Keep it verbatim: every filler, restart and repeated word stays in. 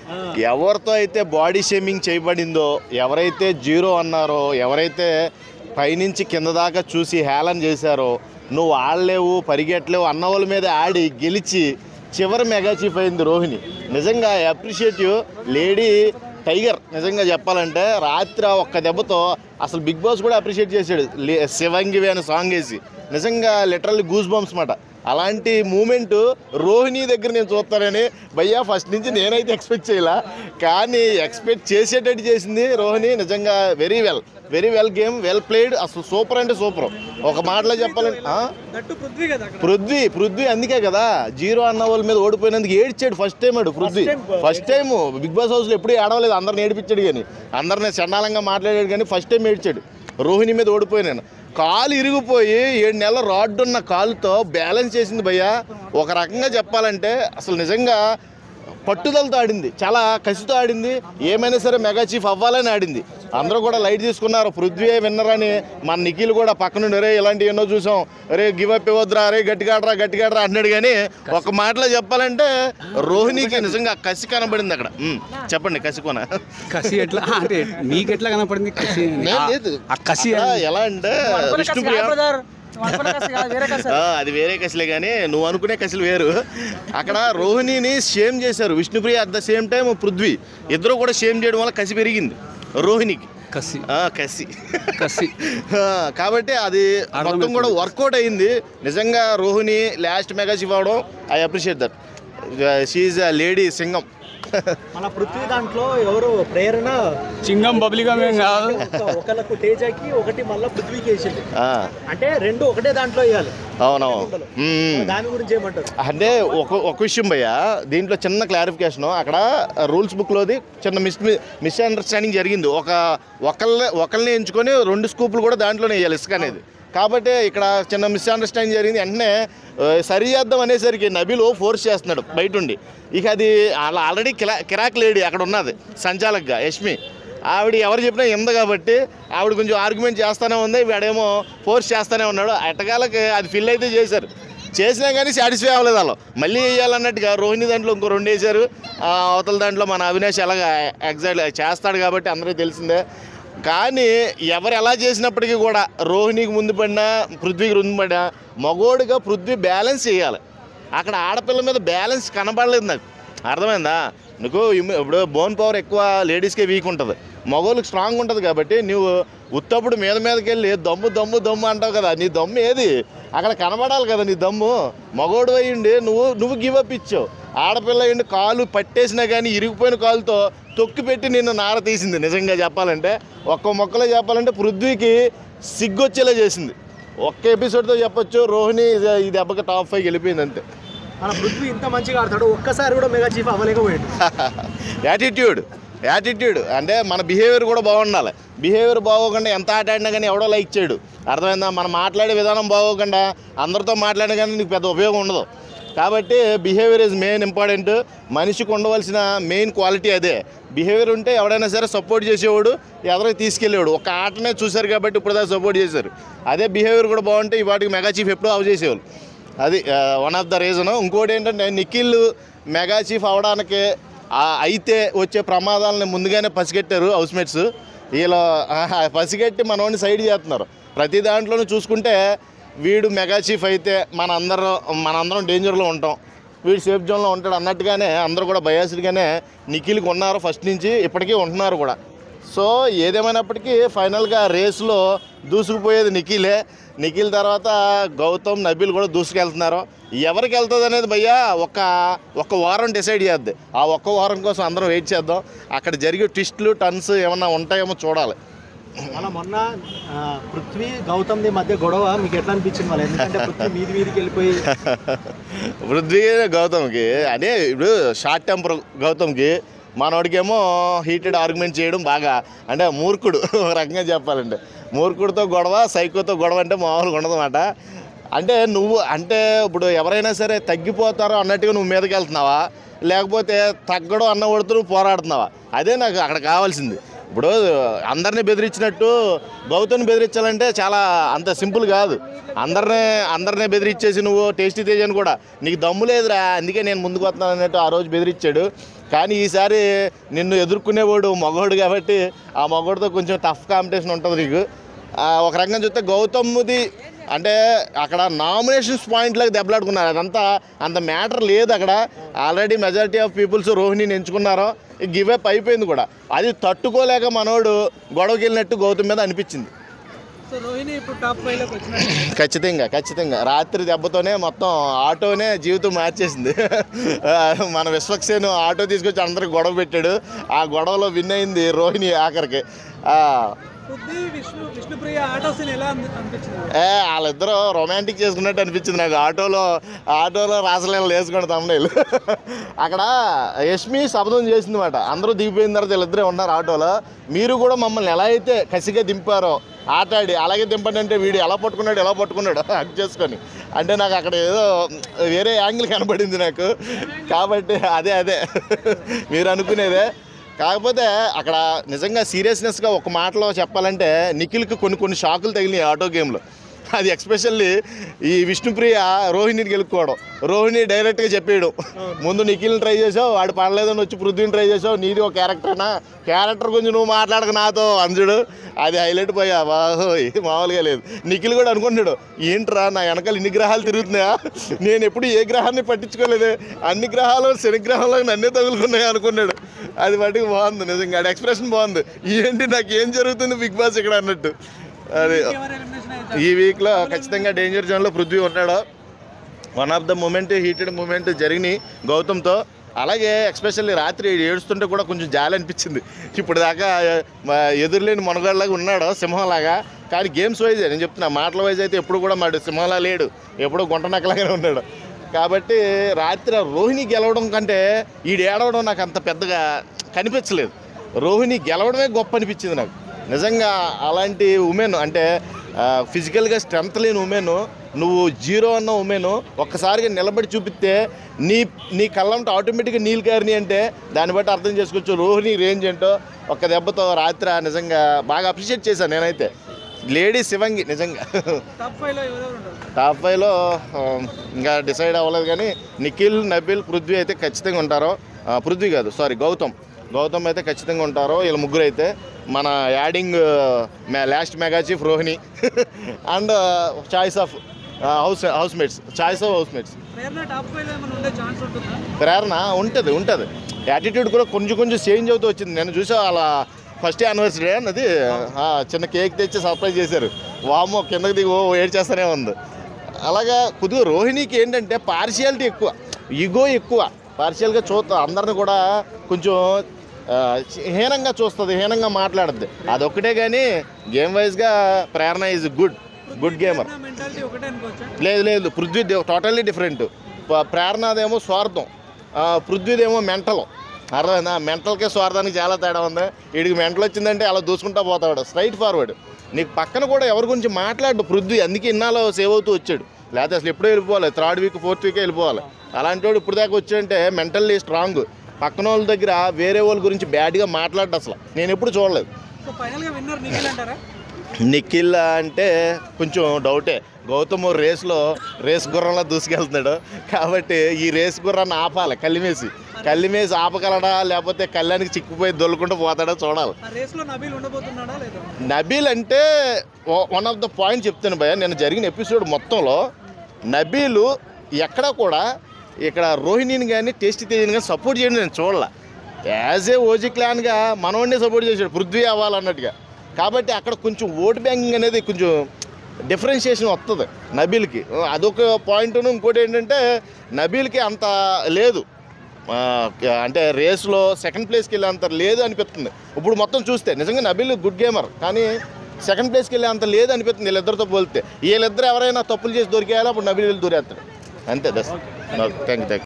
ఎవరితో అయితే body shaming చేయబడిందో, ఎవరైతే జీరో అన్నారో, ఎవరైతే పైనుంచి కింద దాకా చూసి హేళన చేశారో, నువ్వు ఆడలేవు పరిగెట్టలేవు అన్న వాళ్ళ మీద ఆడి గెలిచి చివరి మెగా చీఫ్ అయింది రోహిణి. నిజంగా అప్రిషియేటివ్ లేడీ టైగర్. నిజంగా చెప్పాలంటే రాత్రి ఒక్క దెబ్బతో అసలు బిగ్ బాస్ కూడా అప్రిషియేట్ చేశాడు శివంగివి అనే సాంగ్ వేసి. నిజంగా లిటరల్లీ గూస్ బంప్స్ మాట. అలాంటి మూమెంట్ రోహిణి దగ్గర నేను చూస్తానని భయ్యా ఫస్ట్ నుంచి నేనైతే ఎక్స్పెక్ట్ చేయలే, కానీ ఎక్స్పెక్ట్ చేసేటట్టు చేసింది రోహిణి. నిజంగా very well very well game, well played. అసలు సూపర్ అంటే సూపర్. ఒక మాటలో చెప్పాలంటే పృథ్వీ పృథ్వీ అందుకే కదా జీరో అన్న వాళ్ళ మీద ఓడిపోయినందుకు ఏడ్చాడు ఫస్ట్ టైం. ఆడు Prithvi first time big boss హౌస్లో ఎప్పుడూ ఏడవలేదు, అందరిని ఏడిపించాడు కానీ, అందరిని చండాలంగా మాట్లాడాడు కానీ ఫస్ట్ టైం ఏడ్చాడు రోహిణి మీద ఓడిపోయినాను. కాలు ఇరిగిపోయి ఏడు నెలల రాడ్ ఉన్న కాలుతో బ్యాలెన్స్ చేసింది భయ్యా. ఒక రకంగా చెప్పాలంటే అసలు నిజంగా పట్టుదలతో ఆడింది, చాలా కసితో ఆడింది. ఏమైనా సరే మెగా చీఫ్ అవ్వాలని ఆడింది. అందరూ కూడా లైట్ తీసుకున్నారు. పృథ్వీ విన్నర్ అని మన నిఖిల్ కూడా పక్కనుండి రే ఇలాంటివి ఎన్నో చూసాం, రే గివ్ అప్ ఇవ్వద్దురా, రే గట్టిగాడరా గట్టిగాడరా అన్నాడు. కానీ ఒక మాటలో చెప్పాలంటే రోహిణికి నిజంగా కసి కనబడింది అక్కడ. చెప్పండి కసి కొన కసి ఎట్లా అంటే మీకు ఎట్లా కనపడింది? కసి ఎలా అంటే విష్ణుప్రియ అది వేరే కసిలే కానీ నువ్వు అనుకునే కసిలు వేరు. అక్కడ రోహిణిని షేమ్ చేశారు Vishnupriya, at the same time Prithvi. ఇద్దరు కూడా షేమ్ చేయడం వల్ల కసి పెరిగింది రోహిణికి. కసి కసి కసి కాబట్టి అది మొత్తం కూడా వర్కౌట్ అయింది. నిజంగా రోహిణి లాస్ట్ మెగా చీఫ్ అవడం I appreciate that. She is a lady Singham. మన పృథ్వీ దాంట్లో ఎవరు ప్రేరణ చింగం బబ్లిగా మేము కాదు, ఒకళ్ళకు తేజకి ఒకటి మళ్ళీ పృథ్వీకి వేసింది. అంటే రెండు ఒకటే దాంట్లో వేయాలి. అవునవును. దాని గురించి ఏమంటారు అంటే ఒక ఒక విషయం భయ్యా, దీంట్లో చిన్న క్లారిఫికేషన్. అక్కడ రూల్స్ బుక్లోది చిన్న మిస్ మిస్ అండర్స్టాండింగ్ జరిగింది. ఒక ఒకళ్ళని ఒకళ్ళని ఎంచుకొని రెండు స్కూపులు కూడా దాంట్లోనే వేయాలి ఇసుక అనేది. కాబట్టి ఇక్కడ చిన్న మిస్అండర్స్టాండింగ్ జరిగింది. వెంటనే సరి చేద్దాం అనేసరికి నబీల్ ఫోర్స్ చేస్తున్నాడు బయట ఉండి. ఇక అది అలా ఆల్రెడీ కిరా కిరాక్ లేడీ అక్కడ ఉన్నది సంచాలక్గా యష్మి. ఆవిడ ఎవరు చెప్పినా ఇంద కాబట్టి ఆవిడ కొంచెం ఆర్గ్యుమెంట్ చేస్తూనే ఉంది, వీడేమో ఫోర్స్ చేస్తూనే ఉన్నాడు. ఎట్టకాలకి అది ఫిల్ అయితే చేశారు, చేసినా కానీ సాటిస్ఫై అవ్వలేదు వాళ్ళు. మళ్ళీ వేయాలన్నట్టుగా రోహిణి దాంట్లో ఇంకో రెండు వేశారు. అవతల దాంట్లో మన అవినాష్ ఎలాగా ఎగ్జాక్ట్ చేస్తాడు కాబట్టి అందరికీ తెలిసిందే. కానీ ఎవరు ఎలా చేసినప్పటికీ కూడా రోహిణికి ముందు పడినా పృథ్వీకి ముందు పడినా మగోడిగా పృథ్వీ బ్యాలెన్స్ చేయాలి. అక్కడ ఆడపిల్ల మీద బ్యాలెన్స్ కనబడలేదు నాకు. అర్థమైందా నీకు? ఇప్పుడు బోన్ పవర్ ఎక్కువ లేడీస్కే వీక్ ఉంటుంది, మగోళ్ళకి స్ట్రాంగ్ ఉంటుంది. కాబట్టి నువ్వు ఉత్తప్పుడు మీద మీదకి వెళ్ళి దమ్ము దమ్ము దమ్ము అంటావు కదా, నీ దమ్ము ఏది? అక్కడ కనబడాలి కదా నీ దమ్ము. మగోడు అయ్యిండి నువ్వు నువ్వు గివ్ అప్ ఇచ్చావు. ఆడపిల్ల అయ్యిండి కాలు పట్టేసినా కానీ ఇరిగిపోయిన కాలుతో తొక్కి పెట్టి నిన్ను నార తీసింది. నిజంగా చెప్పాలంటే ఒక్క మొక్కలో చెప్పాలంటే పృథ్వీకి సిగ్గొచ్చేలా చేసింది. ఒక్క ఎపిసోడ్తో చెప్పొచ్చు రోహిణి ఈ దెబ్బకి టాప్ ఫైవ్ వెళ్ళిపోయింది అంతే. మన పృథ్వీ ఇంత మంచిగా ఆడతాడు, ఒక్కసారి కూడా మెగా చీఫ్ అవ్వలేకపోయాడు. యాటిట్యూడ్ యాటిట్యూడ్ అంటే మన బిహేవియర్ కూడా బాగుండాలి. బిహేవియర్ బాగోకుండా ఎంత ఆట ఆడినా కానీ ఎవడో లైక్ చేయడు. అర్థమైందా? మనం మాట్లాడే విధానం బాగోకుండా అందరితో మాట్లాడినా కానీ నీకు పెద్ద ఉపయోగం ఉండదు. కాబట్టి బిహేవియర్ ఈజ్ మెయిన్ ఇంపార్టెంట్. మనిషికి ఉండవలసిన మెయిన్ క్వాలిటీ అదే. బిహేవియర్ ఉంటే ఎవడైనా సరే సపోర్ట్ చేసేవాడు, ఎవరికి తీసుకెళ్ళేవాడు. ఒక ఆటనే చూశారు కాబట్టి ఇప్పుడు దాకా సపోర్ట్ చేశారు. అదే బిహేవియర్ కూడా బాగుంటే ఈ వాటికి మెగా చీఫ్ ఎప్పుడూ అవ్ చేసేవాళ్ళు. అది వన్ ఆఫ్ ద రీజన్. ఇంకోటి ఏంటంటే నిఖిల్ మెగా చీఫ్ అవడానికి అయితే వచ్చే ప్రమాదాలను ముందుగానే పసిగట్టారు హౌస్మేట్స్. వీళ్ళు పసిగట్టి మనోడిని సైడ్ చేస్తున్నారు. ప్రతి దాంట్లోనూ చూసుకుంటే వీడు మెగా చీఫ్ అయితే మన అందరం మనందరం డేంజర్లో ఉంటాం, వీడు సేఫ్ జోన్లో ఉంటాడు అన్నట్టుగానే అందరూ కూడా బయాస్డ్గానే నిఖిల్కి ఉన్నారు ఫస్ట్ నుంచి, ఇప్పటికీ ఉంటున్నారు కూడా. సో ఏదేమైనప్పటికీ ఫైనల్గా రేస్లో దూసుకుపోయేది నిఖిలే. నిఖిల్ తర్వాత గౌతమ్ నబీల్ కూడా దూసుకెళ్తున్నారు. ఎవరికి వెళ్తుంది అనేది భయ్యా ఒక ఒక్క వారం డిసైడ్ చేద్ది. ఆ ఒక్క వారం కోసం అందరం వెయిట్ చేద్దాం. అక్కడ జరిగే ట్విస్టులు టర్న్స్ ఏమన్నా ఉంటాయేమో చూడాలి. అలా మొన్న పృథ్వీ గౌతమ్ది మధ్య గొడవ మీకు ఎట్లా అనిపించింది వాళ్ళు? ఎందుకంటే పృథ్వీ మీది మీదికి వెళ్ళిపోయి పృథ్వీ గౌతమ్కి అదే ఇప్పుడు షార్ట్ టెంపర్ గౌతమ్కి, మనోడికేమో హీటెడ్ ఆర్గ్యుమెంట్ చేయడం బాగా అంటే మూర్ఖుడు. ఒక రకంగా చెప్పాలంటే మూర్ఖుడితో గొడవ, సైకోతో గొడవ అంటే మామూలుగా ఉండదన్నమాట. అంటే నువ్వు అంటే ఇప్పుడు ఎవరైనా సరే తగ్గిపోతారో అన్నట్టుగా నువ్వు మీదకి వెళ్తున్నావా, లేకపోతే తగ్గడం అన్న కొడుతూ నువ్వు పోరాడుతున్నావా? అదే నాకు అక్కడ కావాల్సింది. ఇప్పుడు అందరినీ బెదిరించినట్టు గౌతమ్ని బెదిరించాలంటే చాలా అంత సింపుల్ కాదు. అందరినీ అందరినీ బెదిరించేసి నువ్వు టేస్టీ తేజ్ అని కూడా నీకు దమ్ము లేదురా అందుకే నేను ముందుకు వస్తున్నాను అన్నట్టు ఆ రోజు బెదిరించాడు. కానీ ఈసారి నిన్ను ఎదుర్కొనేవాడు మగవాడు కాబట్టి ఆ మగవాడితో కొంచెం టఫ్ కాంపిటీషన్ ఉంటుంది నీకు. ఒక రకంగా చూస్తే గౌతమ్ది అంటే అక్కడ నామినేషన్స్ పాయింట్లకు దెబ్బలాడుకున్నారు, అదంతా అంత మ్యాటర్ లేదు అక్కడ. ఆల్రెడీ మెజారిటీ ఆఫ్ పీపుల్స్ రోహిణిని ఎంచుకున్నారో గివ్ అప్ అయిపోయింది కూడా. అది తట్టుకోలేక మనోడు గొడవకి వెళ్ళినట్టు గౌతమ్ మీద అనిపించింది. ఖచ్చితంగా ఖచ్చితంగా రాత్రి దెబ్బతోనే మొత్తం ఆటోనే జీవితం మార్చేసింది. మన విశ్వక్సేను ఆటో తీసుకొచ్చి అందరికి గొడవ పెట్టాడు, ఆ గొడవలో విన్ అయింది రోహిణి ఆఖరికి. ఏ వాళ్ళిద్దరూ రొమాంటిక్ చేసుకున్నట్టు అనిపించింది నాకు. ఆటోలో ఆటోలో రాసలేళ్ళు వేసుకోండి తమ్ముళ్ళు. అక్కడ యష్మి శబ్దం చేసింది మాట, అందరూ దిగిపోయిన తర్వాత వీళ్ళిద్దరే ఉన్నారు ఆటోలో. మీరు కూడా మమ్మల్ని ఎలా అయితే కసిగా దింపారో ఆటాడి అలాగే దింపండి అంటే వీడు ఎలా పట్టుకున్నాడు ఎలా పట్టుకున్నాడు హక్ చేసుకొని అంటే నాకు అక్కడ ఏదో వేరే యాంగిల్ కనబడింది నాకు. కాబట్టి అదే అదే మీరు అనుకునేదే. కాకపోతే అక్కడ నిజంగా సీరియస్నెస్గా ఒక మాటలో చెప్పాలంటే నిఖిల్కి కొన్ని కొన్ని షాకులు తగిలినాయి ఆటో గేమ్లో. అది ఎక్స్పెషల్లీ ఈ విష్ణుప్రియ రోహిణిని గెలుపుకోవడం. రోహిణి డైరెక్ట్గా చెప్పేయడం, ముందు నిఖిల్ని ట్రై చేసావు వాడు పడలేదని వచ్చి పృథ్వీని ట్రై చేసావు, నీది ఒక క్యారెక్టర్నా, క్యారెక్టర్ గురించి నువ్వు మాట్లాడక నాతో అంజుడు. అది హైలైట్ పోయా బాహో, ఇది మామూలుగా లేదు. నిఖిల్ కూడా అనుకున్నాడు ఏంట్రా నా వెనకాల ఇన్ని గ్రహాలు తిరుగుతున్నాయా, నేను ఎప్పుడు ఏ గ్రహాన్ని పట్టించుకోలేదు, అన్ని గ్రహాలు శనిగ్రహంలో నన్నే తగులుకున్నాయి అనుకున్నాడు. అది వాటికి బాగుంది నిజంగా, అది ఎక్స్ప్రెషన్ బాగుంది. ఏంటి నాకు ఏం జరుగుతుంది బిగ్ బాస్ ఇక్కడ అన్నట్టు. అది ఈ వీక్లో ఖచ్చితంగా డేంజర్ జోన్లో పృథ్వీ ఉన్నాడు. One of the moment heated moment జరిగినాయి గౌతమ్తో. అలాగే ఎక్స్పెషల్లీ రాత్రి ఏడుస్తుంటే కూడా కొంచెం జాలి అనిపించింది. ఇప్పుడు దాకా ఎదురులేని మనగాళ్ళలాగా ఉన్నాడు సింహంలాగా, కానీ గేమ్స్ వైజ్ నేను చెప్తున్నా, మాటల వైజ్ అయితే ఎప్పుడు కూడా మాడు సింహంలా లేడు, ఎప్పుడూ గుంట నక్కలాగానే ఉన్నాడు. కాబట్టి రాత్రి రోహిణి గెలవడం కంటే ఈడు ఏడవడం నాకు అంత పెద్దగా కనిపించలేదు. రోహిణి గెలవడమే గొప్ప అనిపించింది నాకు నిజంగా. అలాంటి ఉమెన్ అంటే ఫిజికల్గా స్ట్రెంత్ లేని ఉమెన్, నువ్వు జీరో అన్న ఉమెన్ ఒక్కసారిగా నిలబడి చూపిస్తే నీ నీ కళ్ళంటే ఆటోమేటిక్గా నీళ్ళు కారిని అంటే దాన్ని బట్టి అర్థం చేసుకోవచ్చు రోహిణి రేంజ్ ఏంటో. ఒక్క దెబ్బతో రాత్రి నిజంగా బాగా అప్రిషియేట్ చేశాను నేనైతే. లేడీ శివంగి నిజంగా టాప్ ఫైవ్లో ఇంకా డిసైడ్ అవ్వలేదు, కానీ నిఖిల్, నబిల్, పృథ్వీ అయితే ఖచ్చితంగా ఉంటారో. పృథ్వీ కాదు సారీ గౌతమ్ గౌతమ్ అయితే ఖచ్చితంగా ఉంటారో. వీళ్ళ ముగ్గురు అయితే మన adding last mega chief Rohini and choice of house house mates choice of house mates Prerana ఉంటుంది ఉంటుంది యాటిట్యూడ్ కూడా కొంచెం కొంచెం చేంజ్ అవుతూ వచ్చింది. నేను చూసా అలా ఫస్ట్ యానివర్సరీ అన్నది చిన్న కేక్ తెచ్చి సర్ప్రైజ్ చేశారు. వామో కిందకి దిగి ఓ ఏడ్ చేస్తూనే ఉంది. అలాగా కొద్దిగా రోహిణికి ఏంటంటే పార్షియాలిటీ ఎక్కువ, ఈగో ఎక్కువ, పార్షియల్గా చూస్తా అందరిని కూడా కొంచెం హీనంగా చూస్తుంది, హీనంగా మాట్లాడుద్ది. అదొక్కటే కానీ గేమ్ వైజ్గా Prerana is good good gamer. లేదు లేదు పృథ్వీ టోటల్లీ డిఫరెంట్. ప్రేరణదేమో స్వార్థం, పృథ్వీదేమో మెంటల్. అర్థమైందా? మెంటల్కే స్వార్థానికి చాలా తేడా ఉంది. వీడికి మెంటల్ వచ్చిందంటే అలా దూసుకుంటా పోతాడు స్ట్రైట్ ఫార్వర్డ్. నీకు పక్కన కూడా ఎవరి గురించి మాట్లాడు పృథ్వీ, అందుకే ఇన్నాళ్ళు సేవ్ అవుతూ వచ్చాడు. లేకపోతే అసలు ఎప్పుడో వెళ్ళిపోవాలి, థర్డ్ వీక్ ఫోర్త్ వీకే వెళ్ళిపోవాలి. అలాంటి వాడు ఇప్పుడు దాకా వచ్చాడంటే మెంటల్లీ స్ట్రాంగ్. పక్కన వాళ్ళ దగ్గర వేరే వాళ్ళ గురించి బ్యాడ్గా మాట్లాడు అసలు నేను ఎప్పుడు చూడలేదు. నిఖిల్ అంటే కొంచెం డౌటే. గౌతమ్ రేస్లో రేస్ గుర్రంలో దూసుకెళ్తున్నాడు కాబట్టి ఈ రేస్ గుర్రాన్ని ఆపాలి. కల్లిమేసి కల్లిమేసి ఆపగలడా లేకపోతే కళ్యాణ్కి చిక్కుపోయి దొల్లుకుంటూ పోతాడో చూడాలి. నబీల్ అంటే వన్ ఆఫ్ ద పాయింట్ చెప్తాను భయ్య, నేను జరిగిన ఎపిసోడ్ మొత్తంలో నబీలు ఎక్కడ కూడా ఇక్కడ రోహిణిని కానీ టేస్టీ తేజని కానీ సపోర్ట్ చేయడం నేను చూడాల. యాజ్ ఏ ఓజీ క్లాన్గా మనవాడినే సపోర్ట్ చేశాడు పృథ్వీ అవ్వాలన్నట్టుగా. కాబట్టి అక్కడ కొంచెం ఓట్ బ్యాంకింగ్ అనేది కొంచెం డిఫరెన్షియేషన్ వస్తుంది నబీల్కి, అదొక పాయింట్ను. ఇంకోటి ఏంటంటే నబీల్కి అంత లేదు, అంటే రేస్లో సెకండ్ ప్లేస్కి వెళ్ళే అంత లేదు అనిపిస్తుంది. ఇప్పుడు మొత్తం చూస్తే నిజంగా నబీల్ గుడ్ గేమర్, కానీ సెకండ్ ప్లేస్కి వెళ్ళే అంత లేదు అనిపిస్తుంది వీళ్ళిద్దరితో పోలితే. వీళ్ళిద్దరు ఎవరైనా తప్పులు చేసి దొరికేయాలి, అప్పుడు నబీల్ వెళ్ళి దొరేస్తాడు అంతే. Thus thank you thank you